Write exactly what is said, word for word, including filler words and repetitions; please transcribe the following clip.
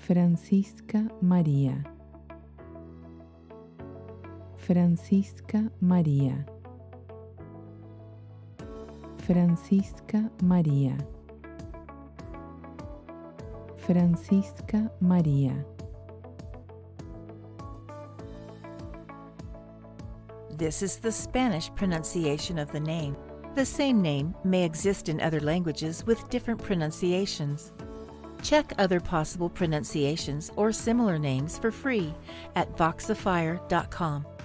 Francisca María, Francisca María, Francisca María, Francisca María. This is the Spanish pronunciation of the name. The same name may exist in other languages with different pronunciations. Check other possible pronunciations or similar names for free at voxifier dot com.